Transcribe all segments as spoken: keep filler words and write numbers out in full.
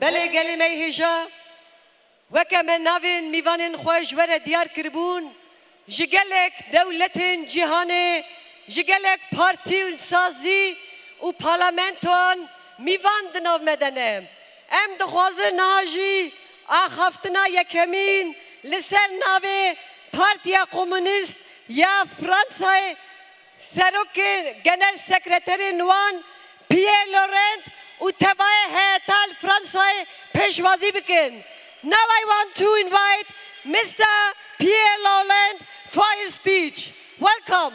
بله گلمه هجا وكما نافين ميفانين خوش ورا ديار كربون جگلك دولتين جهاني جگلك بارتي سازي و پارلمنتون ميفان دناف مدنه ام دخوازن ناجي آخفتنا يكمين لسر ناوي پارتيا كومونيست يا فرنسا سروك جنرال سكرتير نوان بيير لورنت و تباي هتال فرنسا پیشوازی بکن. Now I want to invite Mister Pierre Laurent for his speech. Welcome.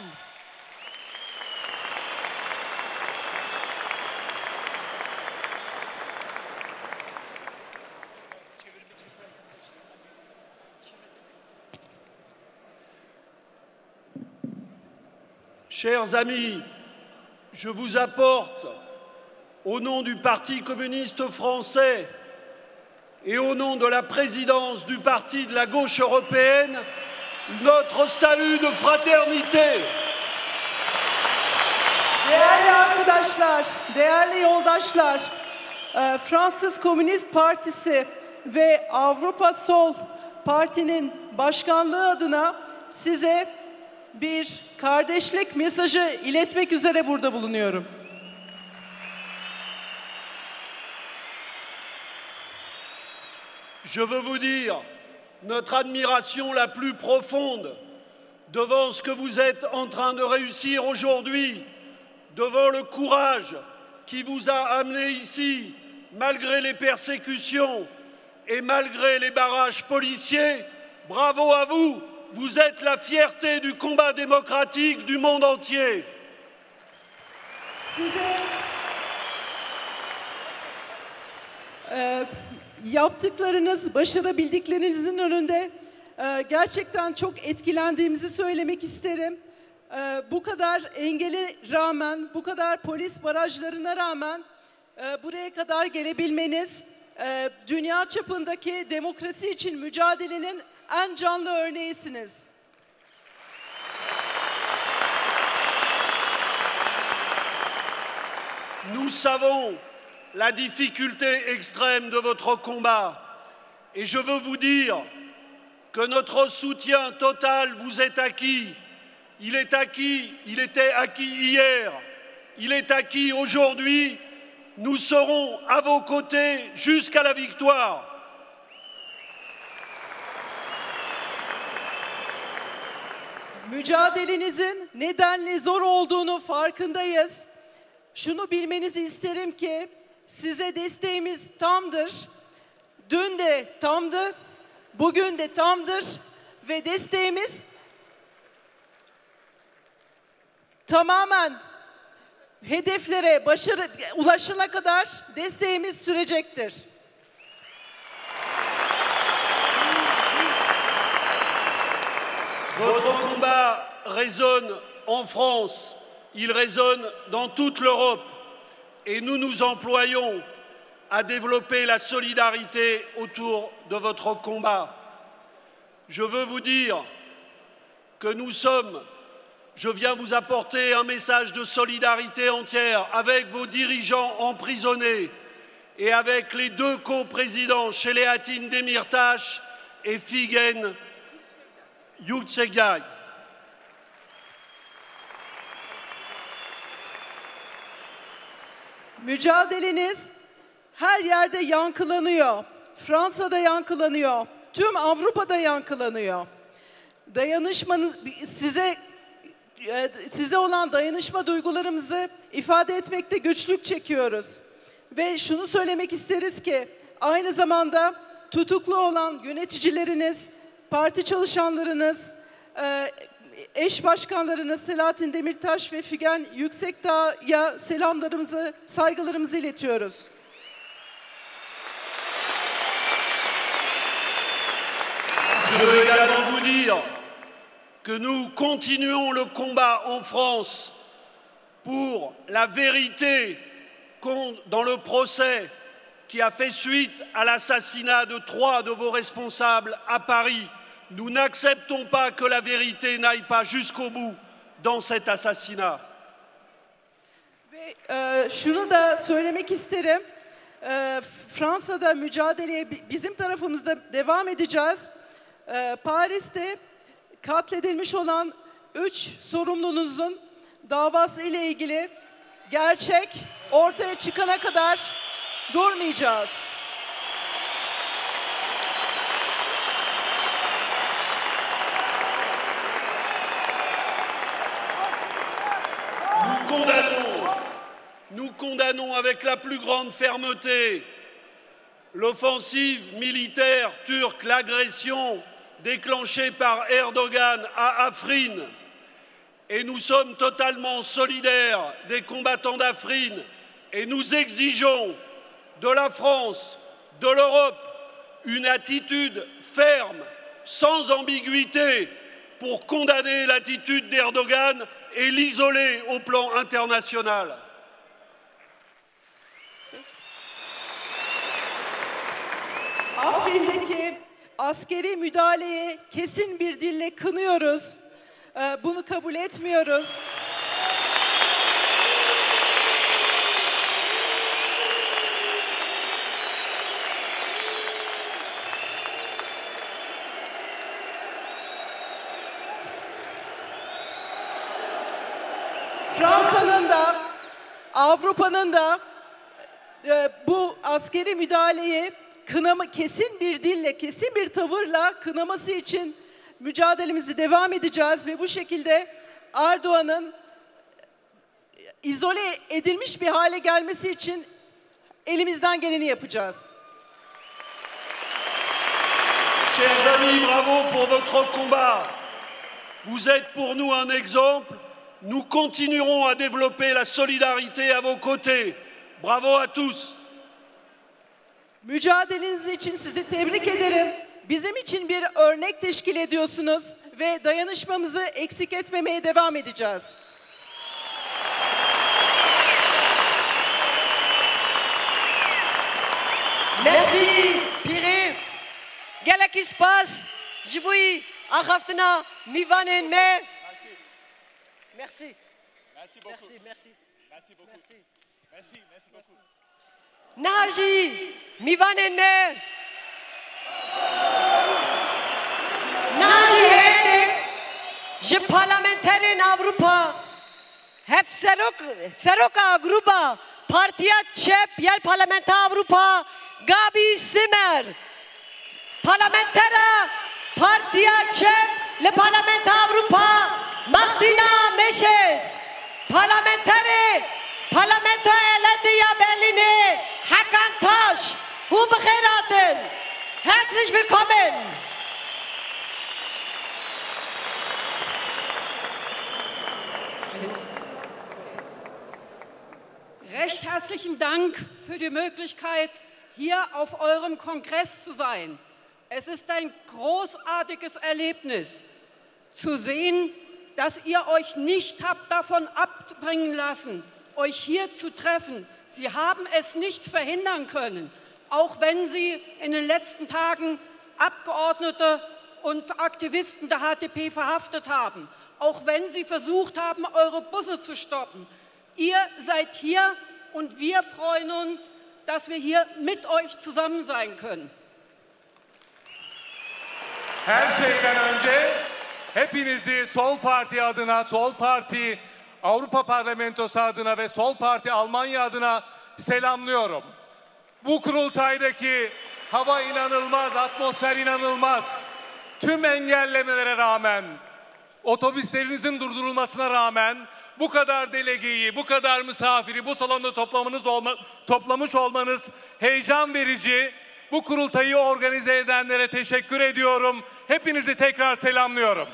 Chers amis, je vous apporte, au nom du Parti communiste français et au nom de la présidence du Parti de la gauche européenne, notre salut de fraternité. Değerli arkadaşlar, değerli yoldaşlar, Fransız Komünist Partisi ve Avrupa Sol Parti'nin başkanlığı adına size bir kardeşlik mesajı iletmek üzere burada bulunuyorum. Je veux vous dire notre admiration la plus profonde devant ce que vous êtes en train de réussir aujourd'hui, devant le courage qui vous a amené ici, malgré les persécutions et malgré les barrages policiers. Bravo à vous, vous êtes la fierté du combat démocratique du monde entier. Size e, yaptıklarınız, başarabildiklerinizin önünde e, gerçekten çok etkilendiğimizi söylemek isterim. E, bu kadar engele rağmen, bu kadar polis barajlarına rağmen e, buraya kadar gelebilmeniz, e, dünya çapındaki demokrasi için mücadelenin en canlı örneğisiniz. Nous savons la difficulté extrême de votre combat et je veux vous dire que notre soutien total vous est acquis. Il est acquis, il était acquis hier, il est acquis aujourd'hui. Nous serons à vos côtés jusqu'à la victoire. Mücadelenizin nedenli zor olduğunu farkındayız. Şunu bilmenizi isterim ki size desteğimiz tamdır. Dün de tamdı, bugün de tamdır ve desteğimiz tamamen hedeflere başarı ulaşana kadar desteğimiz sürecektir. Votre combat résonne en France, il résonne dans toute l'Europe et nous nous employons à développer la solidarité autour de votre combat. Je veux vous dire que nous sommes, je viens vous apporter un message de solidarité entière avec vos dirigeants emprisonnés et avec les deux coprésidents, Selahattin Demirtas et Figen Yüksekdag. Mücadeleniz her yerde yankılanıyor. Fransa'da yankılanıyor. Tüm Avrupa'da yankılanıyor. Dayanışmanız size size olan dayanışma duygularımızı ifade etmekte güçlük çekiyoruz. Ve şunu söylemek isteriz ki aynı zamanda tutuklu olan yöneticileriniz, parti çalışanlarınız, eş başkanlarınız Selahattin Demirtas ve Figen Yüksekdağ'a selamlarımızı, saygılarımızı iletiyoruz. Je veux également vous dire que nous continuons le combat en France pour la vérité dans le procès qui a fait suite à l'assassinat de trois de vos responsables à Paris. Nous n'acceptons pas que la vérité n'aille pas jusqu'au bout dans cet assassinat. Ve e, şunu da söylemek isterim. e, Fransa'da mücadeleye bizim tarafımızda devam edeceğiz. E, Paris'te katledilmiş olan üç sorumlunuzun davası ile ilgili gerçek ortaya çıkana kadar durmayacağız. Nous condamnons, nous condamnons avec la plus grande fermeté l'offensive militaire turque, l'agression déclenchée par Erdogan à Afrin. Et nous sommes totalement solidaires des combattants d'Afrin et nous exigeons de la France, de l'Europe, une attitude ferme, sans ambiguïté, pour condamner l'attitude d'Erdogan et l'isoler au plan international. Afrin'deki askeri müdahaleyi kesin bir dille kınıyoruz. Bunu kabul etmiyoruz. Fransa'nın da Avrupa'nın da e, bu askeri müdahaleyi kınama, kesin bir dille, kesin bir tavırla kınaması için mücadelemizi devam edeceğiz ve bu şekilde Erdoğan'ın izole edilmiş bir hale gelmesi için elimizden geleni yapacağız. Chers amis, bravo pour votre combat. Vous êtes pour nous un exemple. Nous continuerons à développer la solidarité à vos côtés. Bravo à tous. Mücadeleniz için sizi tebrik ederim. Bizim için bir örnek teşkil ediyorsunuz ve dayanışmamızı eksik etmemeye devam edeceğiz. Merci, Pire. Gelek ispas, jibui, achaftena, mivanen me. Merci. Merci beaucoup. Merci, merci. Merci beaucoup. Merci. Merci, merci beaucoup. Naji, mivanen me. Naji hete, je parlamenterin Avrupa. Hep serok, seroka grupa, partiya çep, yel parlamenta Avrupa, Gabi Simer. Parlamentera, partiya çep, le parlamenta Avrupa, Martina Meşez. Parlamentere, parlamento elediya Berlin'e, Hakan Taş, hu bekheraten. Herzlich willkommen. Recht herzlichen Dank für die Möglichkeit, hier auf eurem Kongress zu sein. Es ist ein großartiges Erlebnis, zu sehen, dass ihr euch nicht habt davon abbringen lassen, euch hier zu treffen. Sie haben es nicht verhindern können, auch wenn sie in den letzten Tagen Abgeordnete und Aktivisten der H D P verhaftet haben, auch wenn sie versucht haben, eure Busse zu stoppen. Ihr seid hier und wir freuen uns, dass wir hier mit euch zusammen sein können. Her şeyden önce hepinizi Sol Parti adına, Sol Parti Avrupa Parlamentosu adına ve Sol Parti Almanya adına selamlıyorum. Bu kurultaydaki hava inanılmaz, atmosfer inanılmaz. Tüm engellemelere rağmen, otobüslerinizin durdurulmasına rağmen bu kadar delegeyi, bu kadar misafiri bu salonda toplamanız olma, toplamış olmanız heyecan verici. Bu kurultayı organize edenlere teşekkür ediyorum. Hepinizi tekrar selamlıyorum.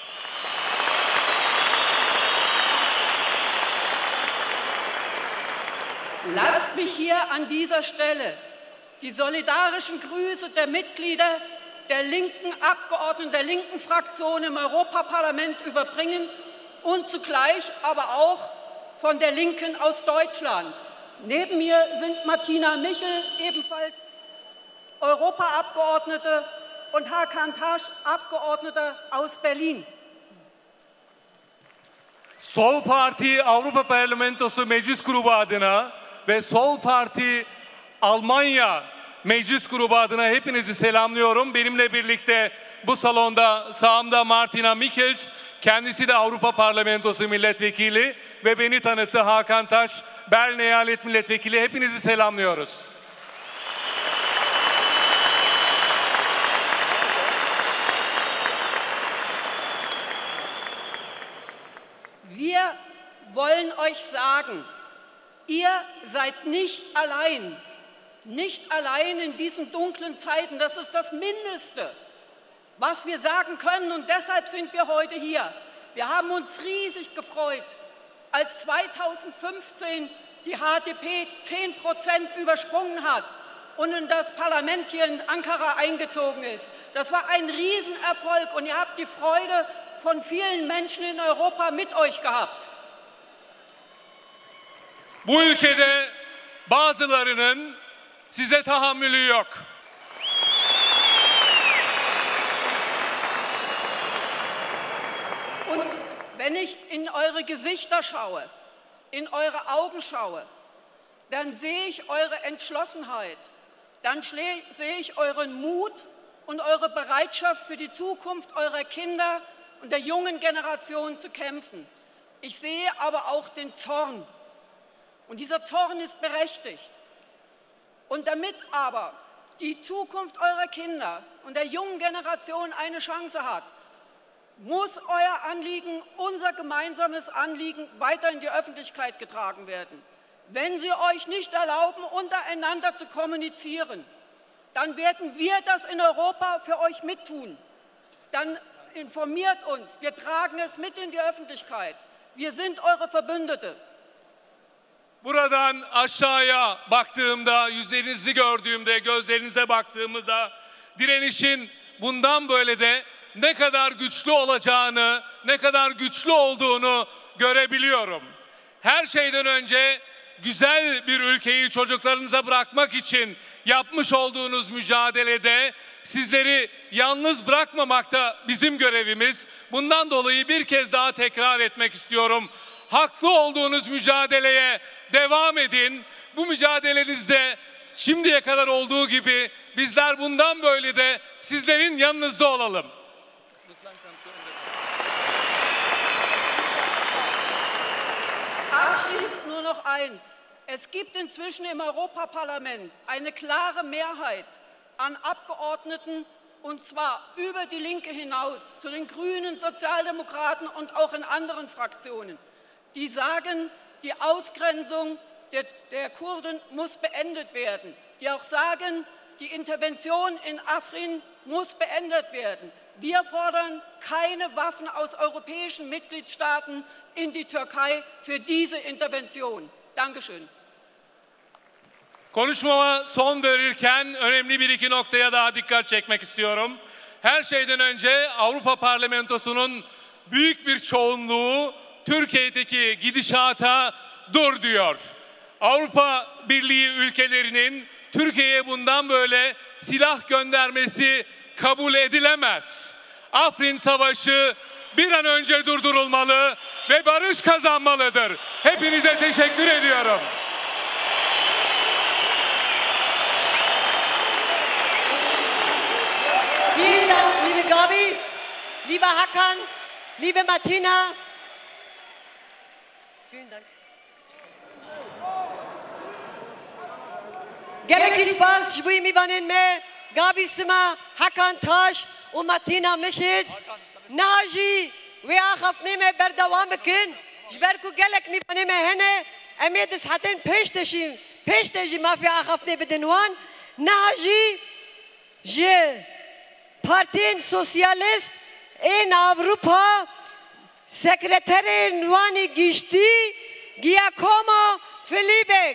Lasst mich hier an dieser Stelle die solidarischen Grüße der Mitglieder der linken Abgeordneten, der linken Fraktion im Europaparlament überbringen und zugleich aber auch von der Linken aus Deutschland. Neben mir sind Martina Michel, ebenfalls Europaabgeordnete, und Hakan Taş, Abgeordneter aus Berlin. Sol Parti Avrupa Parlamentosu Meclis Grubu adına ve Sol Parti Almanya Meclis Grubu adına hepinizi selamlıyorum. Benimle birlikte bu salonda sağımda Martina Michels, kendisi de Avrupa Parlamentosu milletvekili ve beni tanıttı Hakan Taş, Berlin Eyalet Milletvekili. Hepinizi selamlıyoruz. Wir wollen euch sagen, ihr seid nicht allein. Nicht allein in diesen dunklen Zeiten, das ist das Mindeste, was wir sagen können, und deshalb sind wir heute hier. Wir haben uns riesig gefreut, als zweitausendfünfzehn die H D P zehn Prozent übersprungen hat und in das Parlament hier in Ankara eingezogen ist. Das war ein Riesenerfolg und ihr habt die Freude von vielen Menschen in Europa mit euch gehabt. Bu ülkede bazılarının size tahammülü yok. Und wenn ich in eure Gesichter schaue, in eure Augen schaue, dann sehe ich eure Entschlossenheit, dann sehe ich euren Mut und eure Bereitschaft für die Zukunft eurer Kinder und der jungen Generation zu kämpfen. Ich sehe aber auch den Zorn. Und dieser Zorn ist berechtigt. Und damit aber die Zukunft eurer Kinder und der jungen Generation eine Chance hat, muss euer Anliegen, unser gemeinsames Anliegen, weiter in die Öffentlichkeit getragen werden. Wenn sie euch nicht erlauben, untereinander zu kommunizieren, dann werden wir das in Europa für euch mittun. Dann informiert uns, wir tragen es mit in die Öffentlichkeit. Wir sind eure Verbündete. Buradan aşağıya baktığımda, yüzlerinizi gördüğümde, gözlerinize baktığımda direnişin bundan böyle de ne kadar güçlü olacağını, ne kadar güçlü olduğunu görebiliyorum. Her şeyden önce güzel bir ülkeyi çocuklarınıza bırakmak için yapmış olduğunuz mücadelede sizleri yalnız bırakmamak da bizim görevimiz. Bundan dolayı bir kez daha tekrar etmek istiyorum. Haklı olduğunuz mücadeleye devam edin. Bu mücadelenizde şimdiye kadar olduğu gibi bizler bundan böyle de sizlerin yanınızda olalım. Abschließend nur noch eins. Es gibt inzwischen im Europaparlament eine klare Mehrheit an Abgeordneten, und zwar über die Linke hinaus, zu den Grünen, Sozialdemokraten und auch in anderen Fraktionen, die sagen, die Ausgrenzung der, der Kurden muss beendet werden, die auch sagen, die Intervention in Afrin muss beendet werden. Wir fordern keine Waffen aus europäischen Mitgliedstaaten in die Türkei für diese Intervention. Dankeschön. Konuşmama son verirken önemli bir iki noktaya daha dikkat çekmek istiyorum. Her şeyden önce Avrupa Parlamentosu'nun büyük bir çoğunluğu Türkiye'deki gidişata dur diyor. Avrupa Birliği ülkelerinin Türkiye'ye bundan böyle silah göndermesi kabul edilemez. Afrin Savaşı bir an önce durdurulmalı ve barış kazanmalıdır. Hepinize teşekkür ediyorum. Vielen Dank, liebe Gabi, lieber Hakan, liebe Martina. Vielen Dank. Gerekli spas ji mivanin me Gabi Sima, Hakan Taş و Martina Michels ناجی و آخفنی me berdawam bikin جبر کو gelek میبانی me hene امید ساعتين پیش تشیم پیش تجی مافیا آخفنی بدنوان ناجی ج Partinin Sosyalist in Avrupa Sekreterin Nuani Gişti Giacomo Filipek.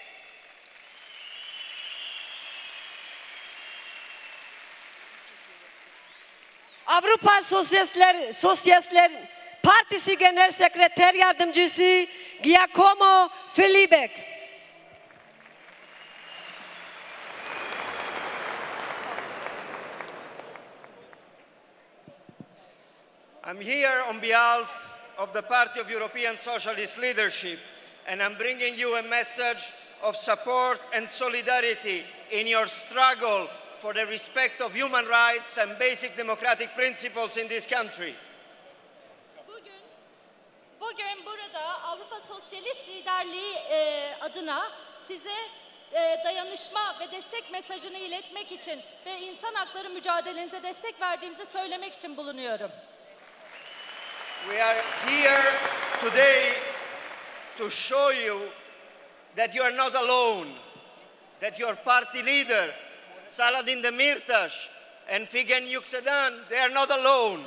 Avrupa Sosyalistler, Sosyalistler Partisi Genel Sekreter Yardımcısı Giacomo Filipek. I'm here on behalf of the Party of European Socialist Leadership, and I'm bringing you a message of support and solidarity in your struggle for the respect of human rights and basic democratic principles in this country. Bugün, bugün burada Avrupa Sosyalist Liderliği e, adına size e, dayanışma ve destek mesajını iletmek için ve insan hakları mücadelenize destek verdiğimizi söylemek için bulunuyorum. We are here today to show you that you are not alone, that your party leader, Selahattin Demirtas and Figen Yüksekdag, they are not alone.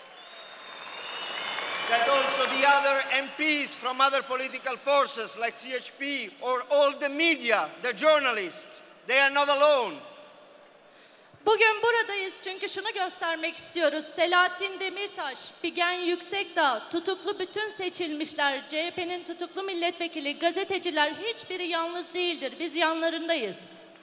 That also the other M Ps from other political forces like C H P or all the media, the journalists, they are not alone. Bugün buradayız çünkü şunu göstermek istiyoruz. Selahattin Demirtas, Figen Yüksekdag, tutuklu bütün seçilmişler, C H P'nin tutuklu milletvekili, gazeteciler hiçbiri yalnız değildir. Biz yanlarındayız.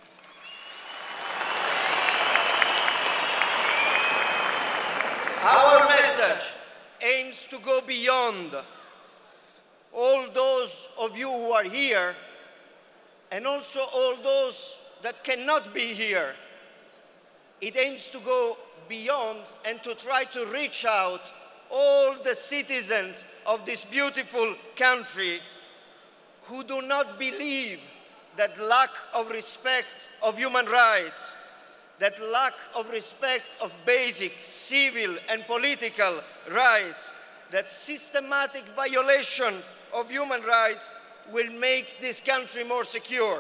Our message aims to go beyond all those of you who are here and also all those that cannot be here. It aims to go beyond and to try to reach out all the citizens of this beautiful country who do not believe that lack of respect of human rights, that lack of respect of basic civil and political rights, that systematic violation of human rights will make this country more secure.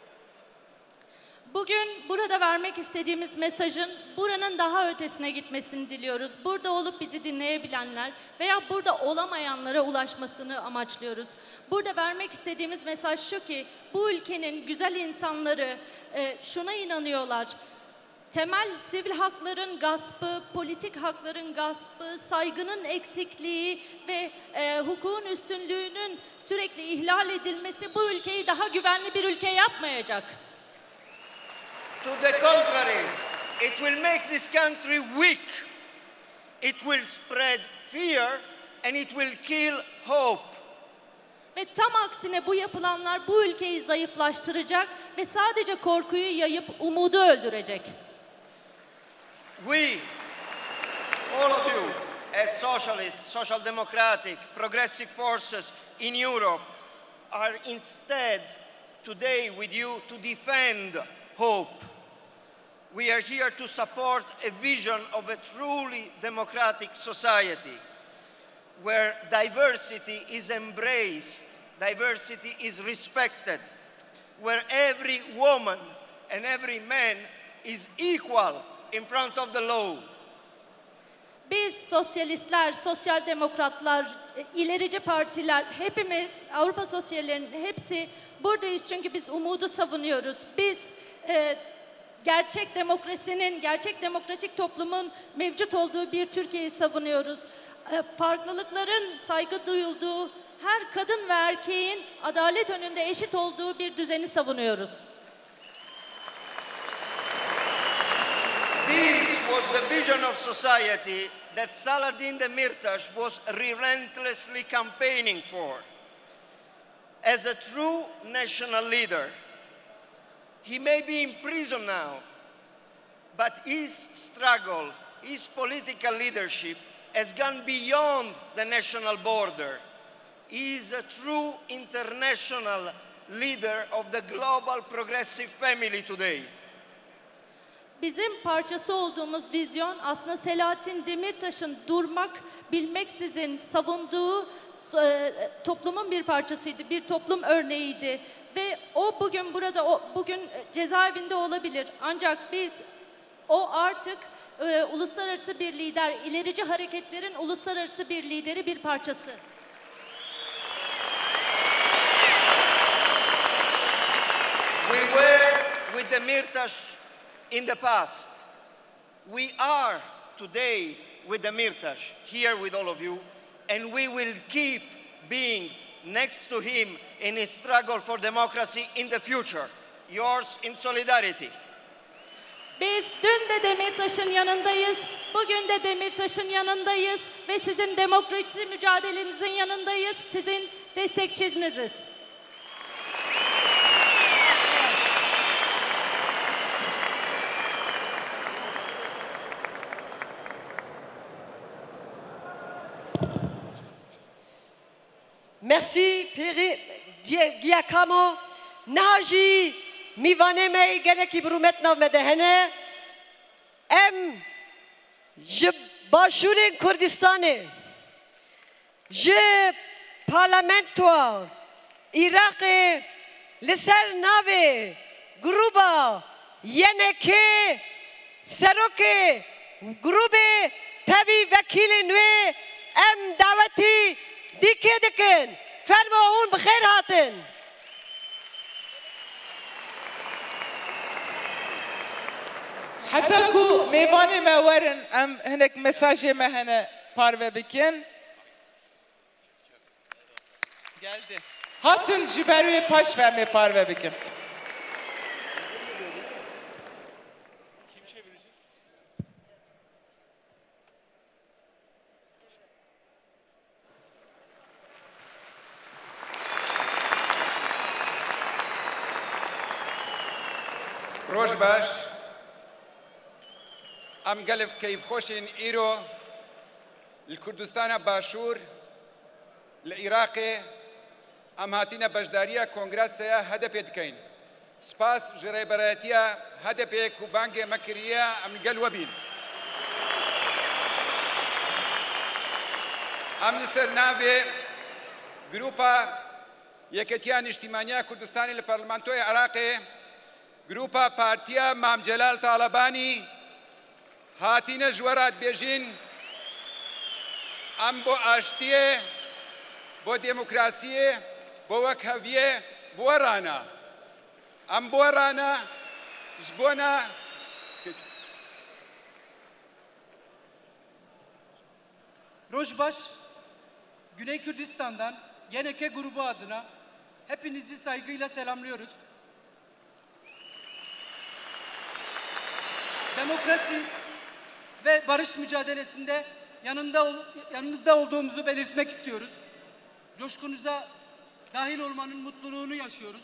Bugün burada vermek istediğimiz mesajın buranın daha ötesine gitmesini diliyoruz. Burada olup bizi dinleyebilenler veya burada olamayanlara ulaşmasını amaçlıyoruz. Burada vermek istediğimiz mesaj şu ki bu ülkenin güzel insanları e, şuna inanıyorlar. Temel sivil hakların gaspı, politik hakların gaspı, saygının eksikliği ve e, hukukun üstünlüğünün sürekli ihlal edilmesi bu ülkeyi daha güvenli bir ülke yapmayacak. To the contrary, it will make this country weak. It will spread fear and it will kill hope. Ve tam aksine bu yapılanlar bu ülkeyi zayıflaştıracak ve sadece korkuyu yayıp umudu öldürecek. We, all of you, as socialists, social democratic, progressive forces in Europe, are instead today with you to defend hope. We are here to support a vision of a truly democratic society where diversity is embraced, diversity is respected, where every woman and every man is equal in front of the law. Biz sosyalistler, sosyal demokratlar, ilerici partiler, hepimiz, Avrupa sosyallerinin hepsi buradayız çünkü biz umudu savunuyoruz. Biz e, gerçek demokrasinin, gerçek demokratik toplumun mevcut olduğu bir Türkiye'yi savunuyoruz. E, farklılıkların saygı duyulduğu, her kadın ve erkeğin adalet önünde eşit olduğu bir düzeni savunuyoruz. This was the vision of society that Selahattin Demirtas was relentlessly campaigning for. As a true national leader, he may be in prison now, but his struggle, his political leadership has gone beyond the national border. He is a true international leader of the global progressive family today. Bizim parçası olduğumuz vizyon aslında Selahattin Demirtaş'ın durmak bilmeksizin savunduğu e, toplumun bir parçasıydı, bir toplum örneğiydi. Ve o bugün burada, o bugün cezaevinde olabilir. Ancak biz, o artık e, uluslararası bir lider, ilerici hareketlerin uluslararası bir lideri, bir parçası. We were with Demirtas in the past. We are today with Demirtas, here with all of you, and we will keep being next to him in his struggle for democracy in the future. Yours in solidarity. Biz dün de Demirtaş'ın yanındayız, bugün de Demirtaş'ın yanındayız ve sizin demokrasi mücadelenizin yanındayız, sizin destekçiniziz. merci Peri Giacomo Naji میوانه می گله کی برومت نو مدهنه ام جب باشور کردستانه جب پارلمنتو عراق لسر ناوه گروبا یعنی که سروک گروب تبی وکیل نوی ام دعوتی دیکه دکن فرماون بخیر هاتن حتى كو ميفاني ما ورن ام هناك مساجي ما هنا بارفا بكن geldi. Hatın jiberuye paş verme parve bikin. Kim çevirecek? روش باش ام قلب كيف خوشين ايرو الكردستان باشور العراقي ام هاتينا بجداريا كونغرسيا هدف يدكين سپاس جريبراتيا هدف كوبانجي مكريا ام قلوبين ام نسر نافي جروبا يكتيان اجتماعية كردستاني البرلمانتو العراقي جروبا بارتيا مام جلال طالباني هاتينا جورات بيجين ام بو اشتيه بو ديمقراسيه بو وكهويه بو رانا ام بو رانا جبونا Rojbaş, Güney Kürdistan'dan Yeneke grubu adına hepinizi saygıyla selamlıyoruz. Demokrasi ve barış mücadelesinde yanında yanınızda olduğumuzu belirtmek istiyoruz. Coşkunuza dahil olmanın mutluluğunu yaşıyoruz.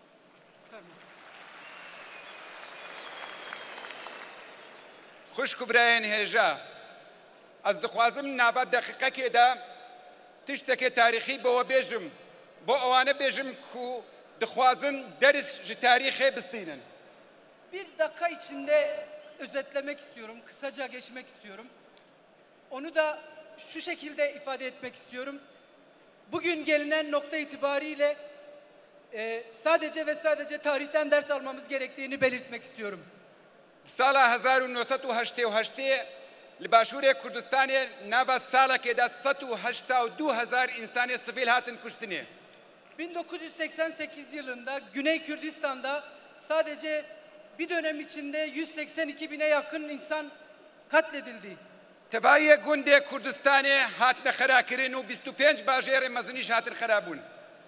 خوش كبراين هجا از دخوازم نابا دقيقة كده تشتكي تاريخي بو بيجم بو اوانه بيجم كو دخوازن درس جي تاريخي بستينن. Bir dakika içinde özetlemek istiyorum, kısaca geçmek istiyorum. Onu da şu şekilde ifade etmek istiyorum. Bugün gelinen nokta itibariyle e, sadece ve sadece tarihten ders almamız gerektiğini belirtmek istiyorum. سالا هزار و نوصد و هشته و هشته لباشوری کردستان نوا سالا که دا ست و هشتا و دو هزار انسان سفیل هاتن کشتنی. bin dokuz yüz seksen sekiz yılında Güney Kürdistan'da sadece bir dönem içinde yüz seksen iki bine yakın insan katledildi. تبایی گنده کردستان هاتن خراکرین و بیست و پنج باجر مزنیش هاتن خرابون.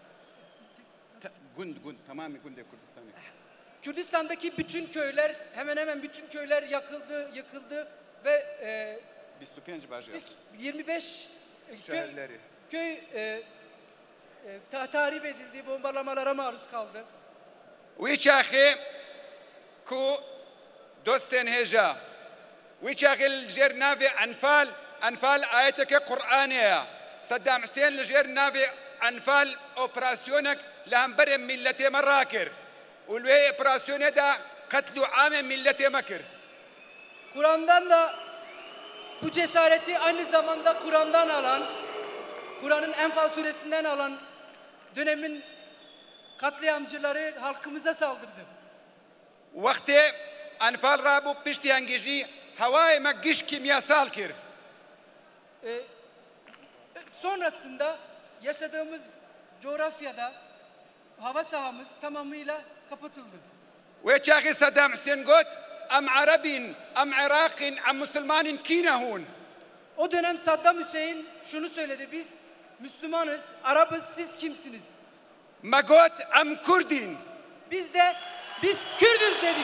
گند گند تمامی گنده کردستان. Kürdistan'daki bütün köyler, hemen hemen bütün köyler yakıldı, yıkıldı ve e, yirmi beş köy, köy e, e, ta tahrip edildi, bombalamalara maruz kaldı. ويشاخي كو دوستن هجا ويشاخي الجير نافي أنفال أنفال آياتك قرآنية صدام حسين الجير نافي أنفال أوبراسيونك لهم برم ملتي مراكر والوي أوبراسيوني دا قتلوا عام ملتي مكر. Kur'an'dan da bu cesareti aynı zamanda Kur'an'dan alan, Kur'an'ın Enfal suresinden alan dönemin katliamcıları halkımıza saldırdı. Vakti Anfal Rabu pişti hangiji havai magiş kimyasal kir. Ee, sonrasında yaşadığımız coğrafyada hava sahamız tamamıyla kapatıldı. Ve çağı Saddam Hüseyin got am Arabin am Iraqin am Müslümanin kinahun. O dönem Saddam Hüseyin şunu söyledi: biz Müslümanız, Arapız, siz kimsiniz? Magot am Kurdin. Biz de biz Kürdüz dedik.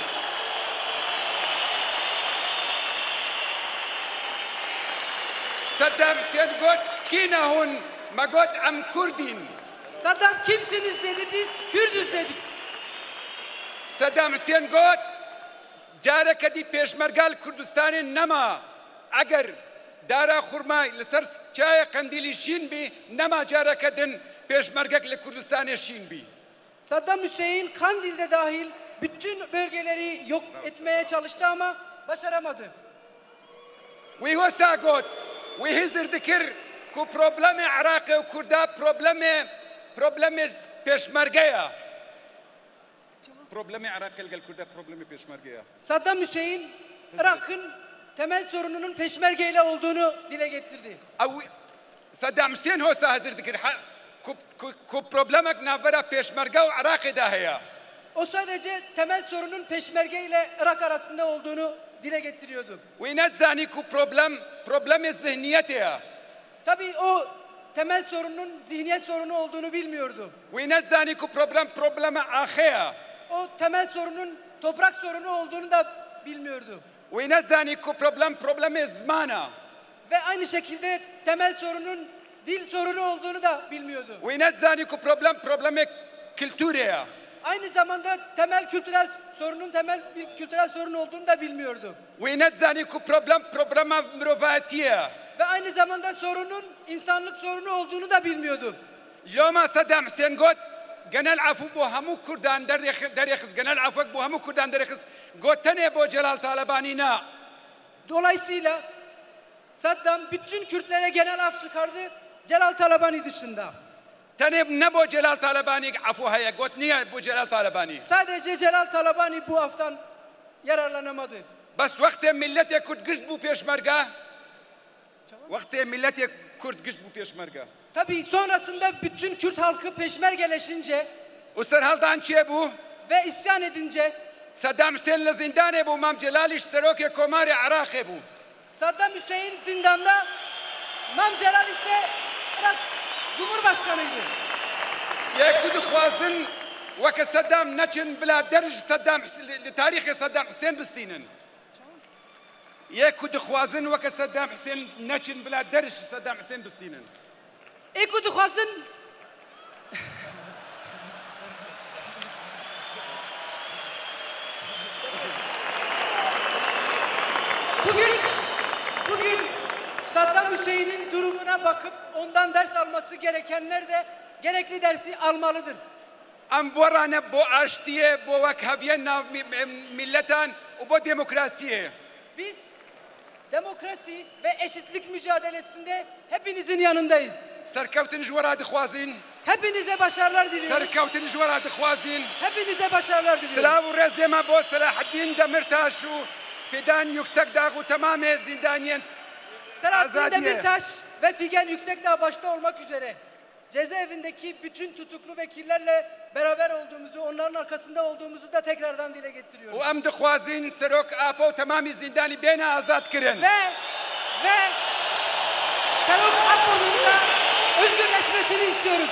Saddam Hüseyin got kinahun magot am Kurdin. Saddam kimsiniz dedi, biz Kürdüz dedik. Saddam Hüseyin got جارك دي پیشمرگال کردستان نما اگر دارا خرمای لسر چای قندیلی شین بی نما جارك دن peşmergek Kürdistan'e şin bi. Saddam Hüseyin Kandil'de dahil bütün bölgeleri yok etmeye çalıştı ama başaramadı. Ve hosa got, ve hizdir dikir ku problemi Irak ve Kurda problemi problemi peşmergeya. Problemi Irak el Kurda problemi peşmergeya. Saddam Hüseyin Irak'ın temel sorununun peşmergeyle olduğunu dile getirdi. Saddam Hüseyin hosa hazır dikir ku ku problemek navbera peşmerge ve Irak'ı dahiya. O sadece temel sorunun peşmerge ile Irak arasında olduğunu dile getiriyordu. Ve ne zani ku problem problemi zihniyeti ya. Tabii o temel sorunun zihniyet sorunu olduğunu bilmiyordu. Ve ne zani ku problem problemi ahiya. O temel sorunun toprak sorunu olduğunu da bilmiyordu. Ve ne zani ku problem problemi zamana. Ve aynı şekilde temel sorunun dil sorunu olduğunu da bilmiyordu. Ve ne zani ku problem problemi kültürü ya. Aynı zamanda temel kültürel sorunun temel bir kültürel sorun olduğunu da bilmiyordu. Ve ne zani ku problem problema müruvvatiye. Ve aynı zamanda sorunun insanlık sorunu olduğunu da bilmiyordu. Yoma Saddam Hüseyin got genel afu bu hamu Kurdan deryakhız genel afuk bu hamu Kurdan deryakhız gotene bu Celal Talibanina. Dolayısıyla Saddam bütün Kürtlere genel af çıkardı Celal Talabani dışında. Tane ne bu Celal Talabani afu haya got niye bu Celal Talabani? Sadece Celal Talabani bu aftan yararlanamadı. Bas vakti millete Kürt güç bu peşmerga. Vakti millete Kürt güç bu peşmerga. Tabii sonrasında bütün Kürt halkı peşmergeleşince o serhaldan çiye bu ve isyan edince Saddam Hüseyin zindane bu Mam Celal iştiroke komari Irak'e bu. Saddam Hüseyin zindanda Mam Celal ise Irak Cumhurbaşkanıydı. Yekûd xwazin wek Saddam neçin bila derj Saddam li tarîxê Saddam Hüseyin bistînin. Yekûd xwazin wek Saddam Hüseyin neçin bila derj Saddam Hüseyin bistînin. Êku dixwazin Bugün bugün Saddam Hüseyin'in durumuna bakıp ondan ders alması gerekenler de gerekli dersi almalıdır. Em borane bo aştiye bo wek heviye nav milletan û bo demokrasiye. Biz demokrasi ve eşitlik mücadelesinde hepinizin yanındayız. Serkevtin ji wera dixwazin. Hepinize başarılar diliyoruz. Serkevtin ji wera dixwazin. Hepinize başarılar diliyoruz. Silav û rezema bo Selahaddin Demirtaş û Fidan Yüksekdağ û tamamê zindaniyen Selahattin Demirtaş ve Figen Yüksekdağ başta olmak üzere cezaevindeki bütün tutuklu vekillerle beraber olduğumuzu, onların arkasında olduğumuzu da tekrardan dile getiriyoruz. û em dixwazin serok apa û tamamê zindanî bêne azad kirin. Ve ve Serok Apo'nun da özgürleşmesini istiyoruz.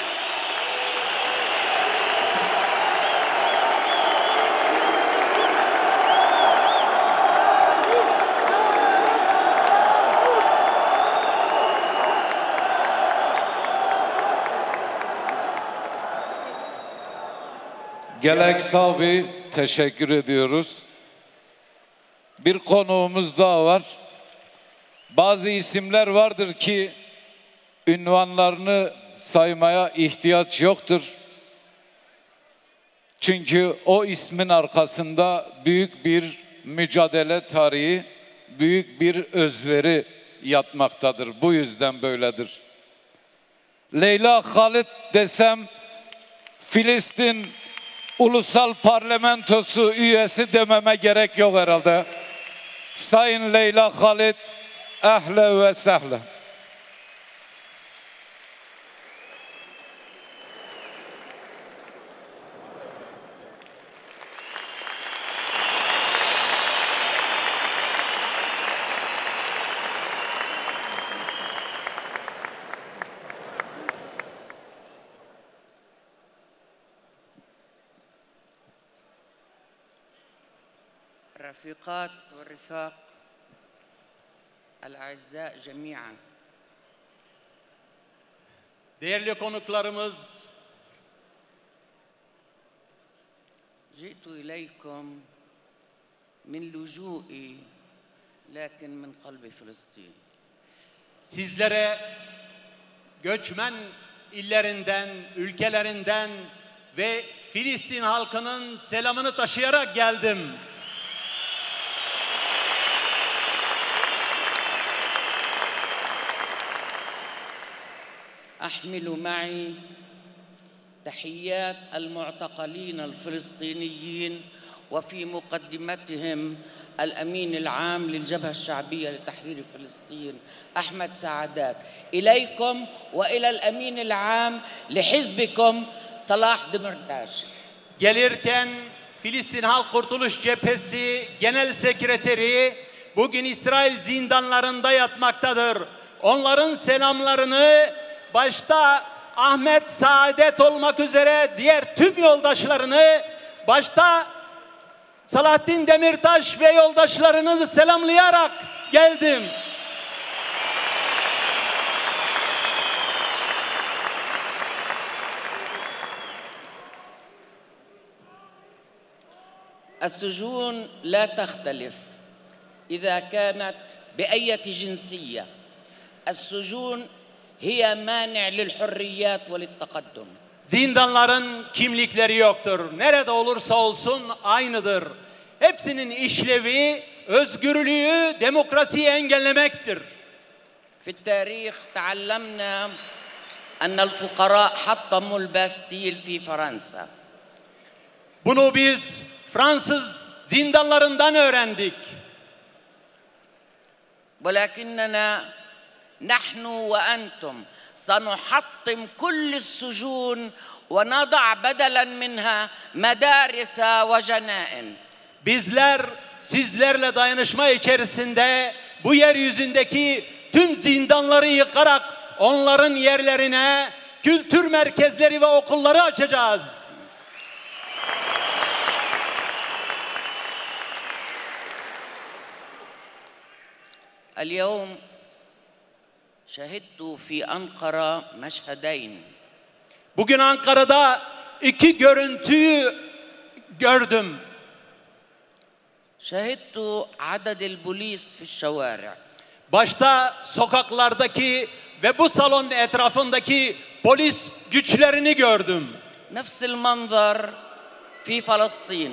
Gelek Savbi teşekkür ediyoruz. Bir konuğumuz daha var. Bazı isimler vardır ki ünvanlarını saymaya ihtiyaç yoktur. Çünkü o ismin arkasında büyük bir mücadele tarihi, büyük bir özveri yatmaktadır. Bu yüzden böyledir. Leyla Halit desem Filistin Ulusal Parlamentosu üyesi dememe gerek yok herhalde. Sayın Leyla Halit, ehle ve sehle. الرفيقات والرفاق الأعزاء جميعا. Değerli konuklarımız, جئت إليكم من لجوئي لكن من قلب فلسطين. Sizlere göçmen illerinden, ülkelerinden ve Filistin halkının selamını taşıyarak geldim. أحمل معي تحيات المعتقلين الفلسطينيين وفي مقدمتهم الأمين العام للجبهة الشعبية لتحرير فلسطين أحمد سعادات إليكم وإلى الأمين العام لحزبكم صلاح دمرتاج. Gelirken Filistin Halk Kurtuluş Cephesi Genel Sekreteri bugün İsrail zindanlarında yatmaktadır. Onların selamlarını başta Ahmet Saadet olmak üzere diğer tüm yoldaşlarını, başta Selahattin Demirtaş ve yoldaşlarını selamlayarak geldim. السجون لا تختلف إذا كانت بأية جنسية. السجون هي مانع للحريات وللتقدم. Zindanların kimlikleri yoktur. Nerede olursa olsun aynıdır. Hepsinin işlevi özgürlüğü, demokrasiyi engellemektir. في التاريخ تعلمنا أن الفقراء حطموا الباستيل في فرنسا. Bunu biz Fransız zindanlarından öğrendik. ولكننا نحن وأنتم سنحطم كل السجون ونضع بدلا منها مدارس وجنائن. Bizler sizlerle dayanışma içerisinde bu yeryüzündeki tüm zindanları yıkarak onların yerlerine kültür merkezleri ve okulları açacağız. اليوم شهدت في أنقرة مشهدين. Bugün Ankara'da iki görüntüyü gördüm. شهدت عدد البوليس في الشوارع. Başta sokaklardaki ve bu salonun etrafındaki polis güçlerini gördüm. نفس المنظر في فلسطين.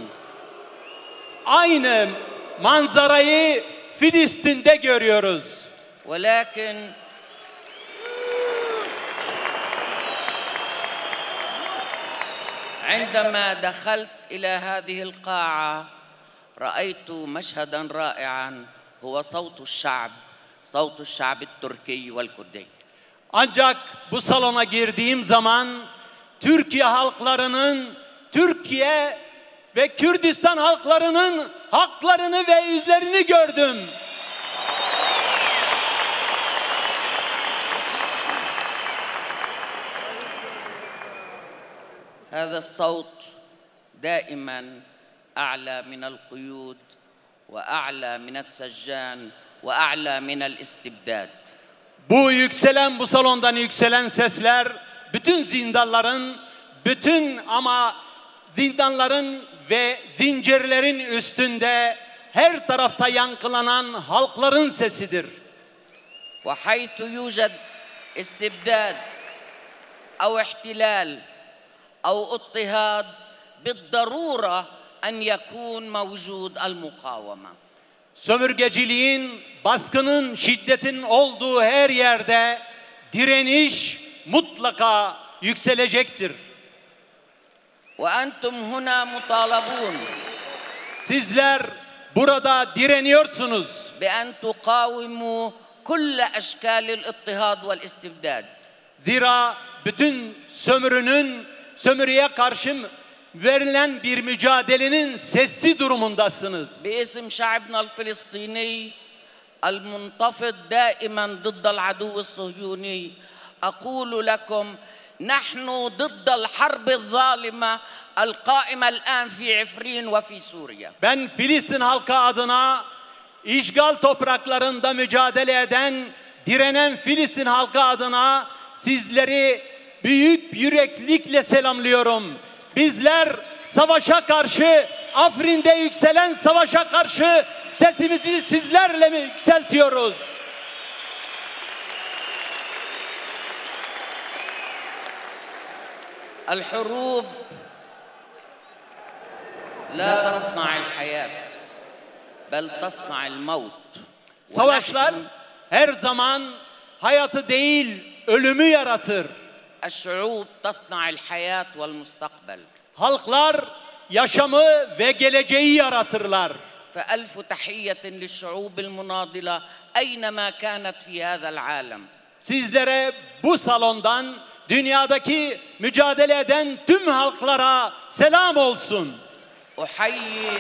Aynı manzarayı Filistin'de görüyoruz. ولكن عندما دخلت إلى هذه القاعة رأيت مشهدا رائعا هو صوت الشعب صوت الشعب التركي والكردي. Ancak bu salona girdiğim zaman Türkiye halklarının, Türkiye ve Kürdistan halklarının haklarını ve yüzlerini gördüm. هذا الصوت دائما أعلى من القيود وأعلى من السجان وأعلى من الاستبداد. Bu yükselen, bu salondan yükselen sesler bütün zindanların, bütün ama zindanların ve zincirlerin üstünde her tarafta yankılanan halkların sesidir. وحيث يوجد استبداد أو احتلال أو اضطهاد بالضرورة أن يكون موجود المقاومة. Sömürgeciliğin, baskının, şiddetin olduğu her yerde direniş mutlaka yükselecektir. وأنتم هنا مطالبون. Sizler burada direniyorsunuz. بأن تقاوموا كل أشكال الاضطهاد والاستبداد. Zira bütün sömürünün, sömürüye karşı verilen bir mücadelenin sesli durumundasınız. باسم شعبنا الفلسطيني المنتفض دائما ضد العدو الصهيوني أقول لكم نحن ضد الحرب الظالمة القائمة الآن في عفرين وفي سوريا. Ben Filistin halkı adına işgal topraklarında mücadele eden, direnen Filistin halkı adına sizleri büyük yüreklikle selamlıyorum. Bizler savaşa karşı, Afrin'de yükselen savaşa karşı sesimizi sizlerle mi yükseltiyoruz? الحروب لا تصنع الحياة بل تصنع الموت. Savaşlar her zaman hayatı değil, ölümü yaratır. الشعوب تصنع الحياة والمستقبل. Halklar yaşamı ve geleceği yaratırlar. فألف تحية للشعوب المناضلة أينما كانت في هذا العالم. Sizlere bu salondan dünyadaki mücadele eden tüm halklara selam olsun. أحيي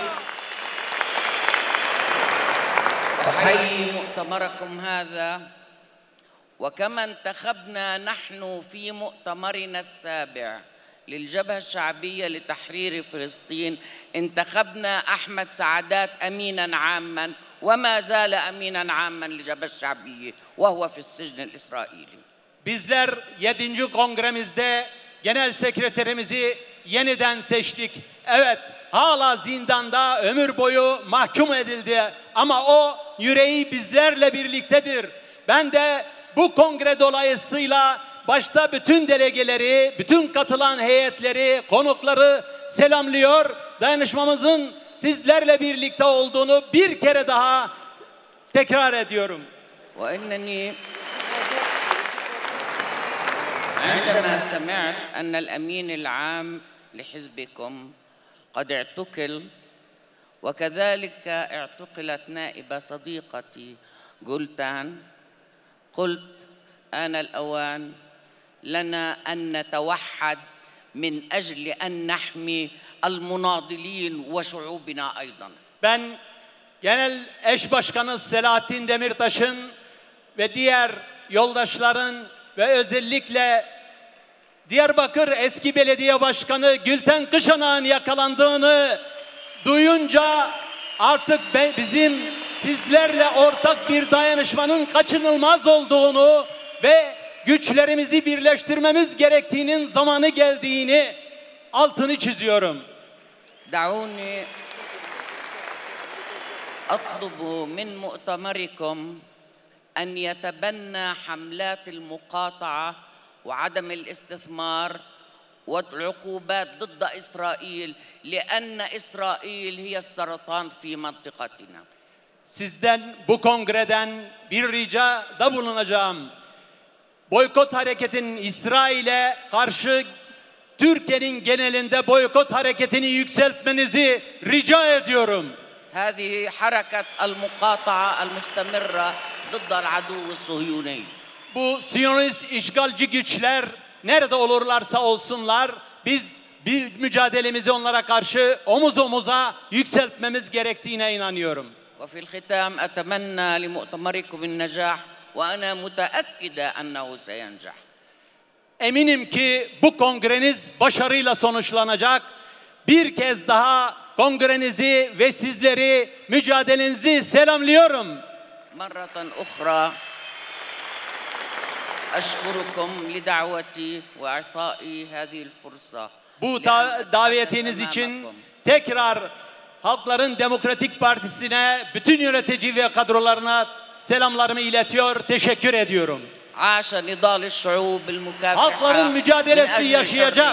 أحيي مؤتمركم هذا وكما انتخبنا نحن في مؤتمرنا السابع للجبهة الشعبية لتحرير فلسطين انتخبنا أحمد سعدات أمينا عاما وما زال أمينا عاما للجبهة الشعبية وهو في السجن الإسرائيلي. Bizler yedinci kongremizde genel sekreterimizi yeniden seçtik. Evet, hala zindanda ömür boyu mahkum edildi ama o yüreği bizlerle birliktedir. Ben de bu kongre dolayısıyla başta bütün delegeleri, bütün katılan heyetleri, konukları selamlıyor. Dayanışmamızın sizlerle birlikte olduğunu bir kere daha tekrar ediyorum. وإنني عندما سمعت أن الأمين العام لحزبكم قد اعتقل وكذلك اعتقلت نائبة صديقتي جولتان قلت آن الأوان لنا أن نتوحد من أجل أن نحمي المناضلين وشعوبنا أيضا. Ben Genel Eş Başkanı Selahattin Demirtaş'ın ve diğer yoldaşların ve özellikle Diyarbakır Eski Belediye Başkanı Gülten Kışanak'ın yakalandığını duyunca artık bizim sizlerle ortak bir dayanışmanın kaçınılmaz olduğunu ve güçlerimizi birleştirmemiz gerektiğinin zamanı geldiğini altını çiziyorum. دعوني أطلب من مؤتمركم أن يتبنى حملات المقاطعة وعدم الاستثمار والعقوبات ضد إسرائيل لأن إسرائيل هي السرطان في منطقتنا. Sizden bu kongreden bir ricada bulunacağım. Boykot hareketinin İsrail'e karşı Türkiye'nin genelinde boykot hareketini yükseltmenizi rica ediyorum. هذه حركة المقاطعة المستمرة ضد العدو الصهيوني. Bu Siyonist işgalci güçler nerede olurlarsa olsunlar biz bir mücadelemizi onlara karşı omuz omuza yükseltmemiz gerektiğine inanıyorum. وفي الختام أتمنى لمؤتمركم النجاح وأنا متأكدة أنه سينجح. Eminim ki bu kongreniz başarıyla sonuçlanacak. Bir kez daha kongrenizi ve sizleri, mücadelenizi selamlıyorum. مرة أخرى أشكركم لدعوتي وإعطائي هذه الفرصة. Bu da davetiniz için tekrar Halkların Demokratik Partisi'ne, bütün yönetici ve kadrolarına selamlarımı iletiyor, teşekkür ediyorum. عاش نضال الشعوب المكافحة. Halkların mücadelesi yaşayacak.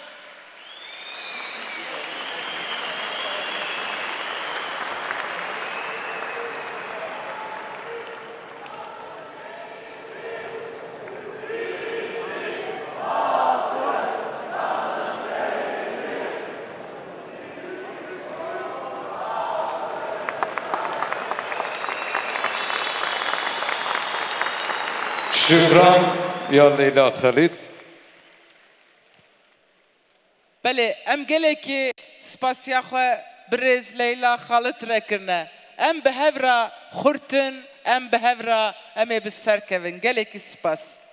شكرا يا ليلى خالد. بله ام گلکی سپاسیا خو برز لیلا خالد رکرنه ام بهورا خورتن ام بهورا ام بسر کون گلکی سپاس